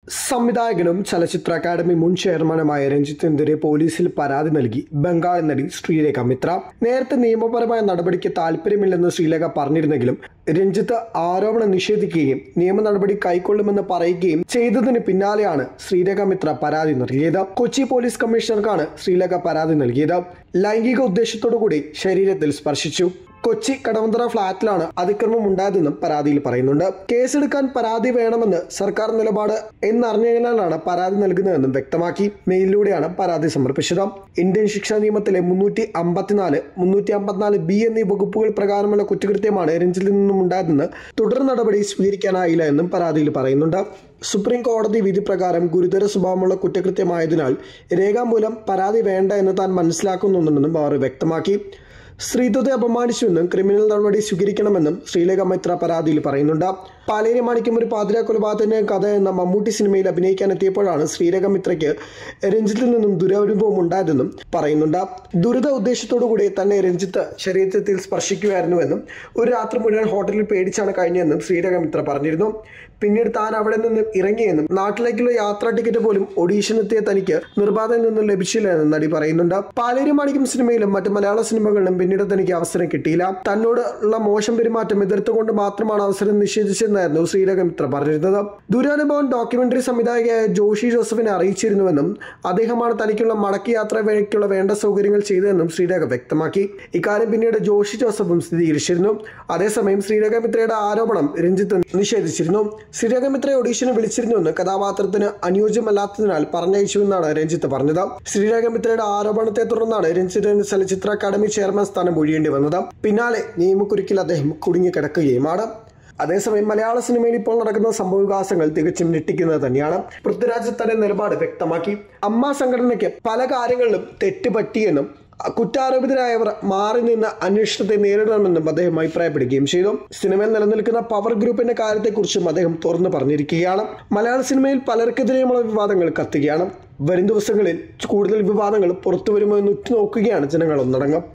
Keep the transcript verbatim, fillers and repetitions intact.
സംവിധായകനും ചലച്ചിത്ര അക്കാദമി മുൻ ചെയർമാനുമായ രഞ്ജിത്തിനെതിരെ പോലീസിൽ പരാതി നൽകി ബംഗാളി നടി ശ്രീലേഖ മിത്ര. നേരത്തെ നിയമപരമായ നടപടിക്ക് താല്പര്യമില്ലെന്ന് ശ്രീലേഖ പറഞ്ഞിരുന്നെങ്കിലും രഞ്ജിത്ത് ആരോപണം നിഷേധിക്കുകയും നിയമ നടപടി കൈക്കൊള്ളുമെന്ന് പറയുകയും ചെയ്തതിന് പിന്നാലെയാണ് ശ്രീലേഖ മിത്ര പരാതി നൽകിയത്. കൊച്ചി പോലീസ് കമ്മീഷണർക്കാണ് ശ്രീലേഖ പരാതി നൽകിയത്. ലൈംഗിക ഉദ്ദേശത്തോടുകൂടി ശരീരത്തിൽ സ്പർശിച്ചു. കൊച്ചി കടവന്തറ ഫ്ളാറ്റിലാണ് അതിക്രമം ഉണ്ടായതെന്നും പരാതിയിൽ പറയുന്നുണ്ട്. കേസെടുക്കാൻ പരാതി വേണമെന്ന് സർക്കാർ നിലപാട് എന്നറിഞ്ഞതിനാലാണ് പരാതി നൽകുന്നതെന്നും വ്യക്തമാക്കി. മെയിലിലൂടെയാണ് പരാതി സമർപ്പിച്ചത്. ഇന്ത്യൻ ശിക്ഷാ നിയമത്തിലെ മുന്നൂറ്റി അമ്പത്തിനാല് മുന്നൂറ്റി അമ്പത്തിനാല് ബി എന്നീ വകുപ്പുകൾ പ്രകാരമുള്ള കുറ്റകൃത്യമാണ് രഞ്ജിത്തിൽ നിന്നും ഉണ്ടായതെന്ന് തുടർ നടപടി സ്വീകരിക്കാനായില്ല എന്നും പരാതിയിൽ പറയുന്നുണ്ട്. സുപ്രീം കോടതി വിധി പ്രകാരം ഗുരുതര സ്വഭാവമുള്ള കുറ്റകൃത്യമായതിനാൽ രേഖാമൂലം പരാതി വേണ്ട എന്ന് താൻ മനസ്സിലാക്കുന്നുണ്ടെന്നും അവർ വ്യക്തമാക്കി. സ്ത്രീത്വത്തെ അപമാനിച്ചുവെന്നും ക്രിമിനൽ നടപടി സ്വീകരിക്കണമെന്നും ശ്രീലേഖ മിത്ര പരാതിയിൽ പറയുന്നുണ്ട്. പാലേരി മാണിക്യം ഒരു പാതിരാ കൊലപാതകത്തിന്റെ കഥ എന്ന മമ്മൂട്ടി സിനിമയിൽ അഭിനയിക്കാൻ എത്തിയപ്പോഴാണ് ശ്രീലേഖ മിത്രയ്ക്ക് രഞ്ജിത്തിൽ നിന്നും ദുരനുഭവം ഉണ്ടായതെന്നും പറയുന്നുണ്ട്. ദുരിത ഉദ്ദേശത്തോടുകൂടി തന്നെ രഞ്ജിത്ത് ശരീരത്തിൽ സ്പർശിക്കുകയായിരുന്നുവെന്നും ഒരു രാത്രി മുഴുവൻ ഹോട്ടലിൽ പേടിച്ചാണ് കഴിഞ്ഞതെന്നും ശ്രീലേഖ മിത്ര പറഞ്ഞിരുന്നു. പിന്നീട് താൻ അവിടെ നിന്നും ഇറങ്ങിയെന്നും നാട്ടിലേക്കുള്ള യാത്രാ ടിക്കറ്റ് പോലും ഓഡീഷനെത്തിയ തനിക്ക് നിർബാധയിൽ നിന്നും ലഭിച്ചില്ല എന്നും നടി പറയുന്നുണ്ട്. പാലേരി മാണിക്യം സിനിമയിലും മറ്റ് മലയാള സിനിമകളിലും പിന്നീട് തനിക്ക് അവസരം കിട്ടിയില്ല. തന്നോട് ഉള്ള മോശം പെരുമാറ്റം എതിർത്തുകൊണ്ട് മാത്രമാണ് അവസരം നിഷേധിച്ചതെന്നായിരുന്നു ശ്രീലേഖ മിത്ര പറഞ്ഞിരുന്നത്. ദുരനുഭവം ഡോക്യുമെന്ററി സംവിധായകയായ ജോഷി ജോസഫിനെ അറിയിച്ചിരുന്നുവെന്നും അദ്ദേഹമാണ് തനിക്കുള്ള മടക്കി യാത്ര വഴിക്കുള്ള വേണ്ട സൗകര്യങ്ങൾ ചെയ്തതെന്നും ശ്രീലേഖ വ്യക്തമാക്കി. ഇക്കാര്യം പിന്നീട് ജോഷി ജോസഫും സ്ഥിരീകരിച്ചിരുന്നു. അതേസമയം ശ്രീലേഖ മിത്രയുടെ ആരോപണം രഞ്ജിത്ത് നിഷേധിച്ചിരുന്നു. ശ്രീലേഖ മിത്രയെ ഓഡീഷന് വിളിച്ചിരുന്നുവെന്ന് കഥാപാത്രത്തിന് അനുയോജ്യമല്ലാത്തതിനാൽ പറഞ്ഞയച്ചുവെന്നാണ് രഞ്ജിത്ത് പറഞ്ഞത്. ശ്രീലേഖ മിത്രയുടെ ആരോപണത്തെ തുടർന്നാണ് രഞ്ജിത്തിന് ചലച്ചിത്ര അക്കാദമി ചെയർമാൻ സ്ഥാനം ഒഴിയേണ്ടി വന്നത്. പിന്നാലെ നിയമക്കുരുക്കിൽ അദ്ദേഹം കുടുങ്ങിക്കിടക്കുകയുമാണ്. അതേസമയം മലയാള സിനിമയിൽ ഇപ്പോൾ നടക്കുന്ന സംഭവവികാസങ്ങൾ തികച്ചും ഞെട്ടിക്കുന്നത് തന്നെയാണ്. പൃഥ്വിരാജ് തന്റെ നിലപാട് വ്യക്തമാക്കി. അമ്മ സംഘടനയ്ക്ക് പല കാര്യങ്ങളിലും തെറ്റുപറ്റിയെന്നും കുറ്റാരോപിതരായവർ മാറി നിന്ന് അന്വേഷണത്തെ നേരിടണമെന്നും അദ്ദേഹം അഭിപ്രായപ്പെടുകയും ചെയ്തു. സിനിമയിൽ നിലനിൽക്കുന്ന പവർ ഗ്രൂപ്പിന്റെ കാര്യത്തെക്കുറിച്ചും അദ്ദേഹം തുറന്നു പറഞ്ഞിരിക്കുകയാണ്. മലയാള സിനിമയിൽ പലർക്കെതിരെയുമുള്ള വിവാദങ്ങൾ കത്തുകയാണ്. വരും ദിവസങ്ങളിൽ കൂടുതൽ വിവാദങ്ങൾ പുറത്തു വരുമോ എന്ന് ഉറ്റുനോക്കുകയാണ് ജനങ്ങൾ ഒന്നടങ്കം.